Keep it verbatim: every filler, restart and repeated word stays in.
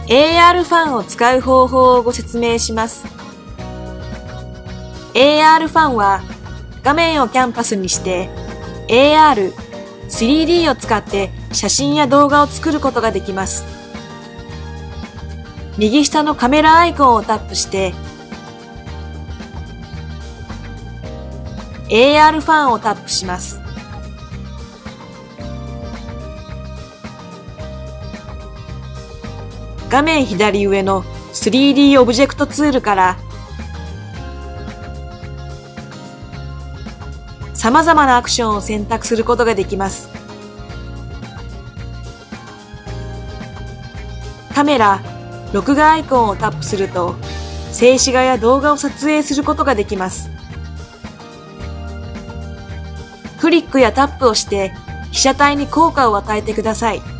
エーアール ファンを使う方法をご説明します。エーアール ファンは画面をキャンパスにして エーアール、スリーディー を使って写真や動画を作ることができます。右下のカメラアイコンをタップしてエーアール ファンをタップします。画面左上の スリーディー オブジェクトツールから様々なアクションを選択することができます。カメラ、録画アイコンをタップすると静止画や動画を撮影することができます。クリックやタップをして被写体に効果を与えてください。